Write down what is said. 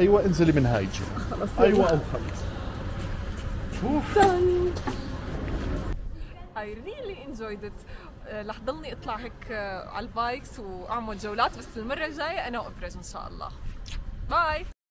ايوه انزلي من هاي الجهه. خلص ايوه او خلص. اوف. I really enjoyed it. رح ضلني اطلع هيك على البايكس واعمل جولات، بس المره الجايه انا وابرز ان شاء الله. باي.